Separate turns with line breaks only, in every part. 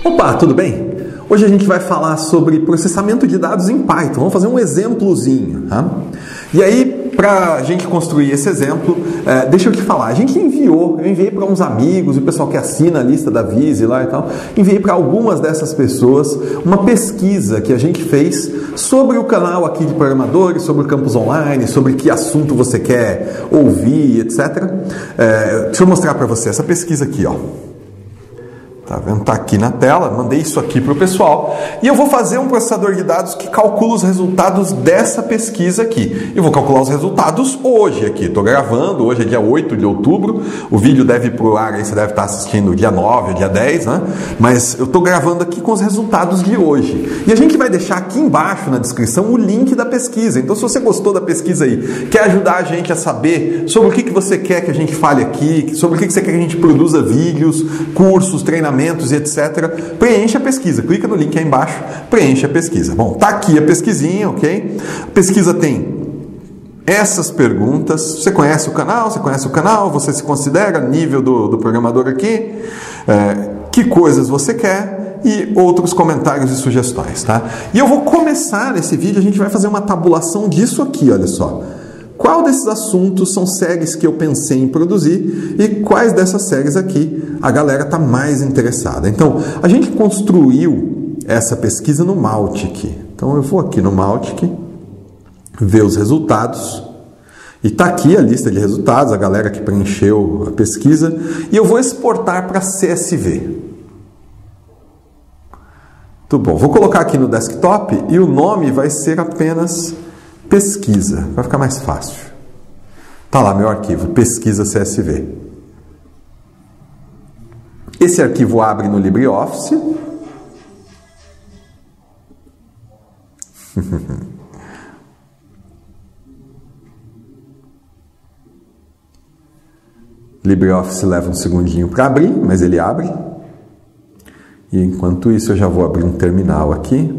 Opa, tudo bem? Hoje a gente vai falar sobre processamento de dados em Python. Vamos fazer um exemplozinho, tá? E aí, para a gente construir esse exemplo, deixa eu te falar, eu enviei para uns amigos, o pessoal que assina a lista da Vise lá e tal, enviei para algumas dessas pessoas uma pesquisa que a gente fez sobre o canal aqui de programadores, sobre o campus online, sobre que assunto você quer ouvir, etc. Deixa eu mostrar para você essa pesquisa aqui, ó. Tá vendo? Tá aqui na tela, mandei isso aqui para o pessoal e eu vou fazer um processador de dados que calcula os resultados dessa pesquisa aqui. Eu vou calcular os resultados hoje aqui, estou gravando, hoje é dia 8 de outubro, o vídeo deve ir para o ar, aí você deve estar assistindo dia 9 ou dia 10, né? Mas eu estou gravando aqui com os resultados de hoje. E a gente vai deixar aqui embaixo na descrição o link da pesquisa. Então se você gostou da pesquisa aí, quer ajudar a gente a saber sobre o que você quer que a gente fale aqui, sobre o que você quer que a gente produza vídeos, cursos, treinamentos e etc. Preencha a pesquisa. Clica no link aí embaixo, preencha a pesquisa. Bom, tá aqui a pesquisinha, ok? A pesquisa tem essas perguntas. Você conhece o canal? Você se considera nível do programador aqui? Que coisas você quer? E outros comentários e sugestões, tá? E eu vou começar esse vídeo, a gente vai fazer uma tabulação disso aqui, olha só. Qual desses assuntos são séries que eu pensei em produzir e quais dessas séries aqui a galera está mais interessada? Então, a gente construiu essa pesquisa no Mautic. Então, eu vou aqui no Mautic, ver os resultados. E está aqui a lista de resultados, a galera que preencheu a pesquisa. E eu vou exportar para CSV. Muito bom. Vou colocar aqui no desktop e o nome vai ser apenas pesquisa, vai ficar mais fácil. Tá lá meu arquivo, pesquisa CSV. Esse arquivo abre no LibreOffice. LibreOffice leva um segundinho para abrir, mas ele abre. E enquanto isso eu já vou abrir um terminal aqui.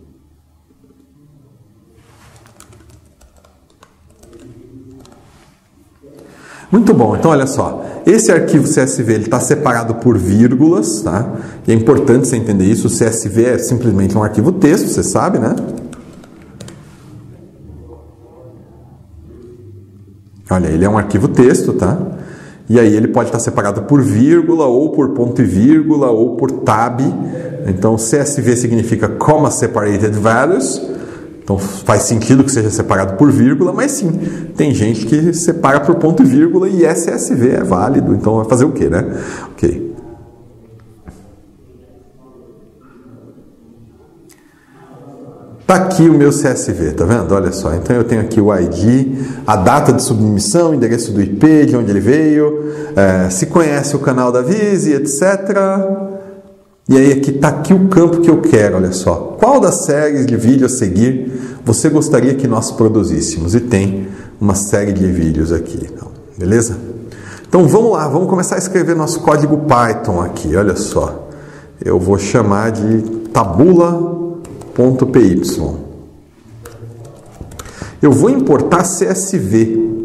Muito bom, então olha só, esse arquivo CSV está separado por vírgulas, tá? E é importante você entender isso, o CSV é simplesmente um arquivo texto, você sabe, né? Olha, ele é um arquivo texto, tá? E aí ele pode estar separado por vírgula, ou por ponto e vírgula, ou por tab. Então CSV significa Comma Separated Values. Então faz sentido que seja separado por vírgula, mas sim, tem gente que separa por ponto e vírgula e CSV é válido, então vai fazer o quê, né? Ok. Tá aqui o meu CSV, tá vendo? Olha só, então eu tenho aqui o ID, a data de submissão, endereço do IP, de onde ele veio, se conhece o canal da Vise, etc. E aí aqui está aqui o campo que eu quero, olha só. Qual das séries de vídeo a seguir você gostaria que nós produzíssemos? E tem uma série de vídeos aqui, então, beleza? Então vamos lá, vamos começar a escrever nosso código Python aqui, olha só. Eu vou chamar de tabula.py. Eu vou importar CSV.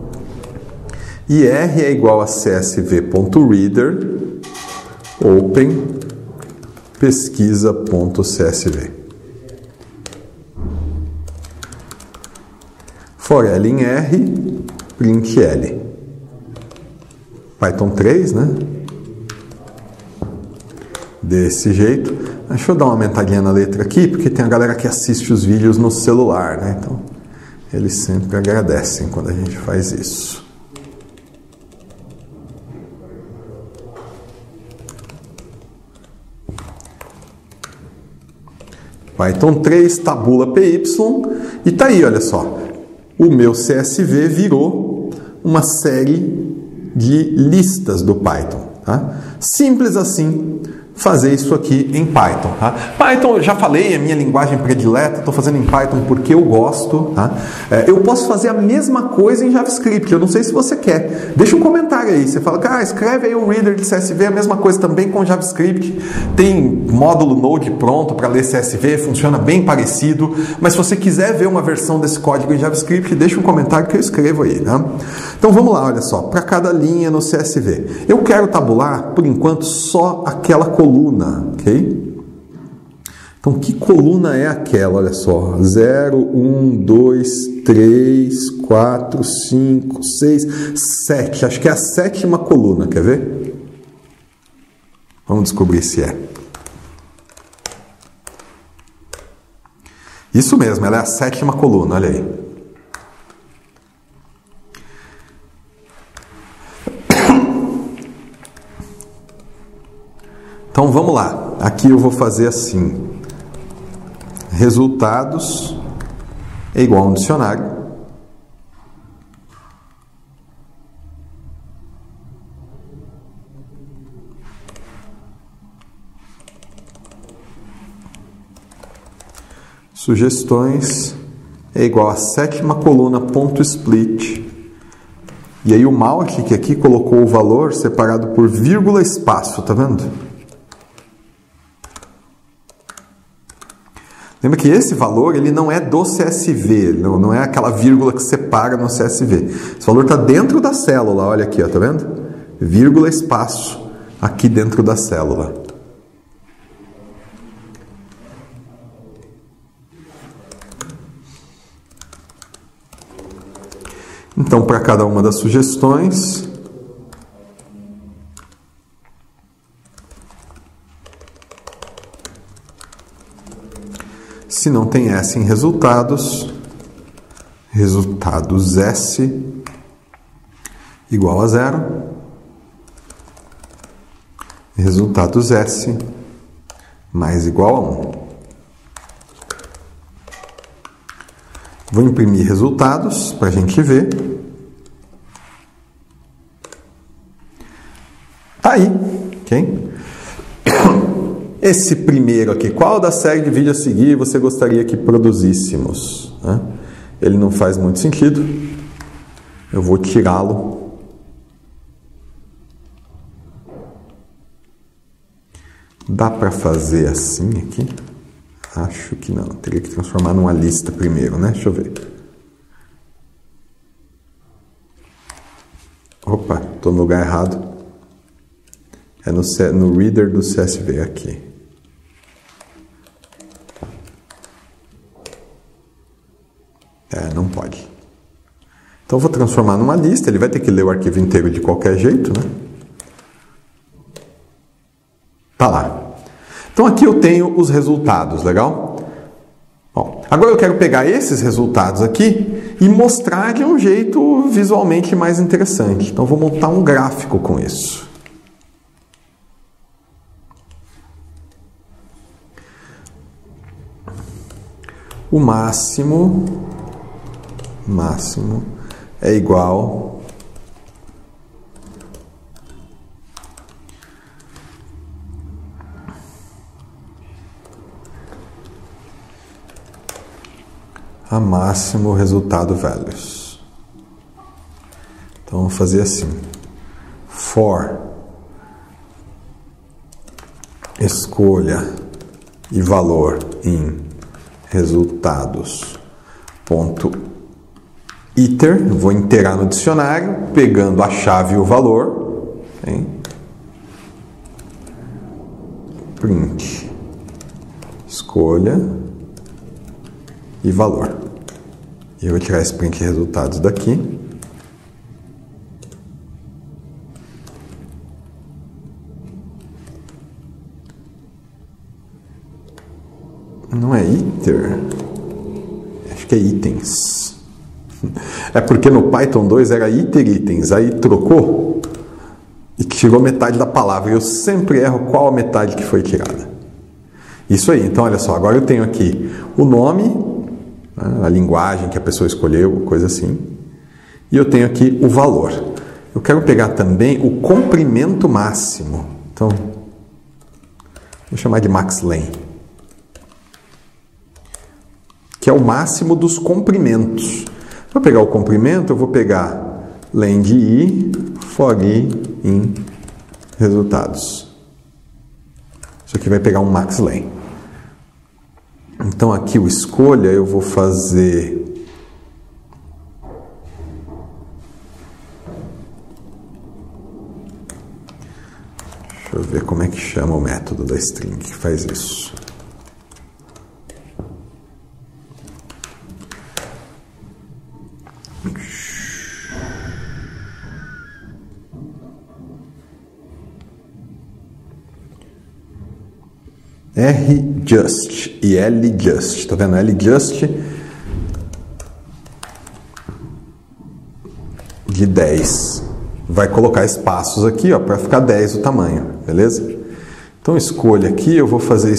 E R é igual a csv.reader open pesquisa.csv. For L em R, print L. Python 3, né? Desse jeito. Deixa eu dar uma aumentadinha na letra aqui, porque tem a galera que assiste os vídeos no celular, né? Então, eles sempre agradecem quando a gente faz isso. Python 3, tabula.py, e tá aí, olha só. O meu CSV virou uma série de listas do Python. Tá? Simples assim fazer isso aqui em Python. Tá? Python, já falei, é minha linguagem predileta, estou fazendo em Python porque eu gosto. Tá? Eu posso fazer a mesma coisa em JavaScript, eu não sei se você quer. Deixa um comentário aí, você fala, cara, escreve aí o reader de CSV, a mesma coisa também com JavaScript. Tem módulo Node pronto para ler CSV, funciona bem parecido, mas se você quiser ver uma versão desse código em JavaScript, deixa um comentário que eu escrevo aí. Tá? Então vamos lá, olha só, para cada linha no CSV. Eu quero tabular, por enquanto, só aquela coisa coluna, ok? Então, que coluna é aquela? Olha só, 0, 1, 2, 3, 4, 5, 6, 7. Acho que é a 7ª coluna, quer ver? Vamos descobrir se é. Isso mesmo, ela é a 7ª coluna, olha aí. Então vamos lá, aqui eu vou fazer assim, resultados é igual a um dicionário, sugestões é igual a 7ª coluna ponto split, e aí o Malk que aqui colocou o valor separado por vírgula espaço, tá vendo? Lembra que esse valor ele não é do CSV, não é aquela vírgula que separa no CSV. Esse valor está dentro da célula, olha aqui, ó, tá vendo? Vírgula espaço aqui dentro da célula. Então, para cada uma das sugestões, se não tem S em resultados, resultados S igual a 0, resultados S mais igual a 1. Vou imprimir resultados para a gente ver. Tá aí, ok? Esse primeiro aqui, qual da série de vídeos a seguir você gostaria que produzíssemos? Ele não faz muito sentido. Eu vou tirá-lo. Dá para fazer assim aqui? Acho que não. Teria que transformar numa lista primeiro, né? Deixa eu ver. Opa, estou no lugar errado. É no reader do CSV aqui. Não pode. Então eu vou transformar numa lista. Ele vai ter que ler o arquivo inteiro de qualquer jeito, né? Tá lá. Então aqui eu tenho os resultados, legal? Bom, agora eu quero pegar esses resultados aqui e mostrar de um jeito visualmente mais interessante. Então eu vou montar um gráfico com isso. O máximo é igual a máximo resultado values. Então vamos fazer assim: for escolha e valor em resultados ponto iter, vou iterar no dicionário, pegando a chave e o valor, hein? Print escolha e valor. E eu vou tirar esse print resultados daqui. Não é iter, acho que é itens. É porque no Python 2 era iter itens, aí trocou e tirou metade da palavra. Eu sempre erro qual a metade que foi tirada. Isso aí, então olha só, agora eu tenho aqui o nome, a linguagem que a pessoa escolheu, coisa assim, e eu tenho aqui o valor. Eu quero pegar também o comprimento máximo, então vou chamar de maxlen, que é o máximo dos comprimentos. Para pegar o comprimento, eu vou pegar len de i, for i em resultados. Isso aqui vai pegar um maxlen. Então aqui o escolha eu vou fazer Deixa eu ver como é que chama o método da string que faz isso. rjust e ljust, tá vendo? ljust de 10. Vai colocar espaços aqui, ó, para ficar 10 o tamanho, beleza? Então escolha aqui, eu vou fazer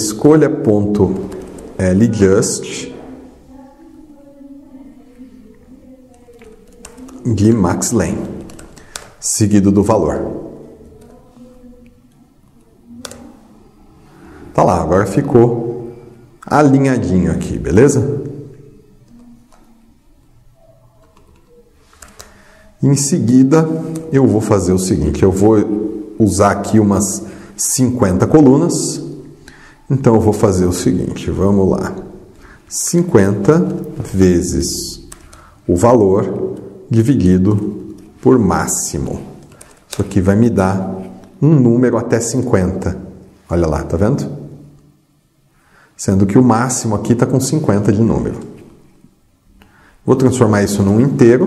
escolha.ljust de maxlen, seguido do valor. Tá lá, agora ficou alinhadinho aqui, beleza? Em seguida, eu vou fazer o seguinte, eu vou usar aqui umas 50 colunas. Então eu vou fazer o seguinte, vamos lá. 50 vezes o valor dividido por máximo. Isso aqui vai me dar um número até 50. Olha lá, tá vendo? Sendo que o máximo aqui está com 50 de número. Vou transformar isso num inteiro.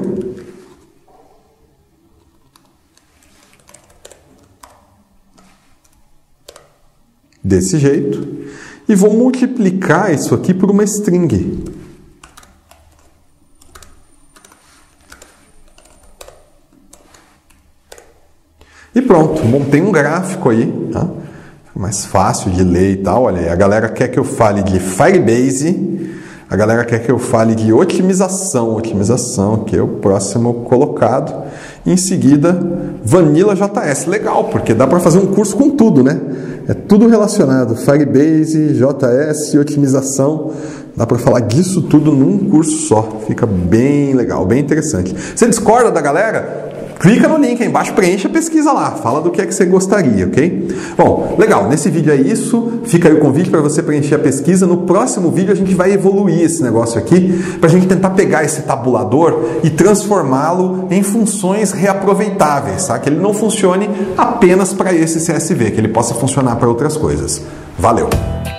Desse jeito. E vou multiplicar isso aqui por uma string. E pronto, montei um gráfico aí, tá? Mais fácil de ler e tal. Olha aí, a galera quer que eu fale de Firebase, a galera quer que eu fale de otimização, que é o próximo colocado. E em seguida, Vanilla JS. Legal, porque dá para fazer um curso com tudo, né? É tudo relacionado, Firebase, JS, otimização. Dá para falar disso tudo num curso só. Fica bem legal, bem interessante. Você discorda da galera? Clica no link aí embaixo, preencha a pesquisa lá, fala do que é que você gostaria, ok? Bom, legal, nesse vídeo é isso, fica aí o convite para você preencher a pesquisa. No próximo vídeo a gente vai evoluir esse negócio aqui, para a gente tentar pegar esse tabulador e transformá-lo em funções reaproveitáveis, tá? Que ele não funcione apenas para esse CSV, que ele possa funcionar para outras coisas. Valeu!